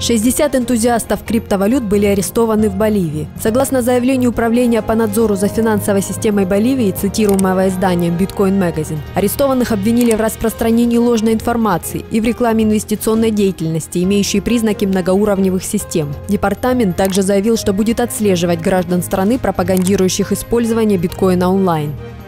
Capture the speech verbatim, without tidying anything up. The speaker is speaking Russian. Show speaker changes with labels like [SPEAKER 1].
[SPEAKER 1] шестьдесят энтузиастов криптовалют были арестованы в Боливии. Согласно заявлению Управления по надзору за финансовой системой Боливии, цитируемого изданием Bitcoin Magazine, арестованных обвинили в распространении ложной информации и в рекламе инвестиционной деятельности, имеющей признаки многоуровневых систем. Департамент также заявил, что будет отслеживать граждан страны, пропагандирующих использование биткоина онлайн.